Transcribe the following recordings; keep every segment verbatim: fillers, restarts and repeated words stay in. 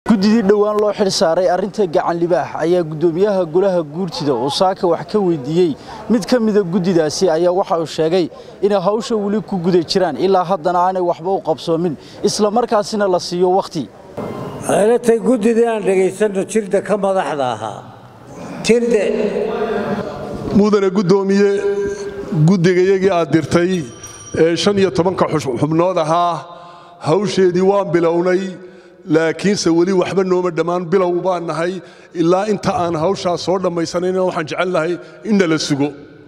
gudidii dhawaan loo xil saaray arinta gacan libaax ayaa gudoomiyaha golaha guurtida oo saaka wax ka weydiiyay mid ka mid ah gudidaasi ayaa waxa uu sheegay in hawsha wali ku guday jiraan ilaa haddana aanay waxba u qabsoomin isla markaasina la siiyo waqti aylatay gudidii aan dhageysano jirda ka madaxda ahaa jirde mudane gudoomiye gudigayagii aad dirtay ee shan iyo toban ka xubnood ahaa hawsheedii waan bilownay laakiin se wali waxba nooma dhamaan bilow baan nahay ilaa inta aan hawsha soo dhamaysanayna waxaan jecel lahay in la sugo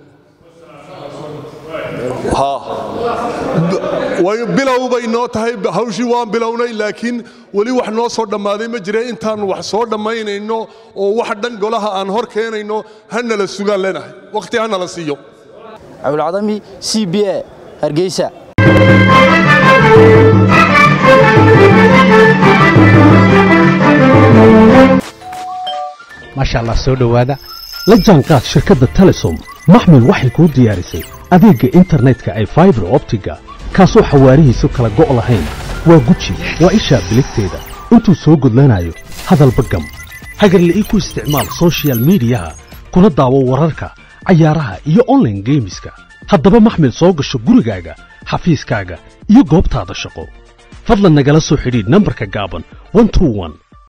ha way bilow bay noo tahay hawshii waan bilownay laakiin wali wax noo soo dhamaaday ma jireen intaan wax soo dhamaynayno oo wax dhan golaha aan hor keenayno hana la sugaan leenahay waqti hana la siiyo Abdul Adami C B A Hargeysa ما شاء الله سو دhowaada la jaanqaad shirkadda Telesom maxmil waxay ku diyaarisay adeega internetka ay fiber optiga kaasoo xawaarihiisu kala go' lahayn waa guji waa isha biligteeda intuu soo gudlanayo hadalba gam hagarle ii ku isticmaal social media kuna daawo wararka ciyaaraha iyo online gameska haddaba maxmil soo gasho gurigaaga xafiiskaaga iyo goobtaada shaqo fadlan nagala soo xidhiidh nambarka gaaban one two one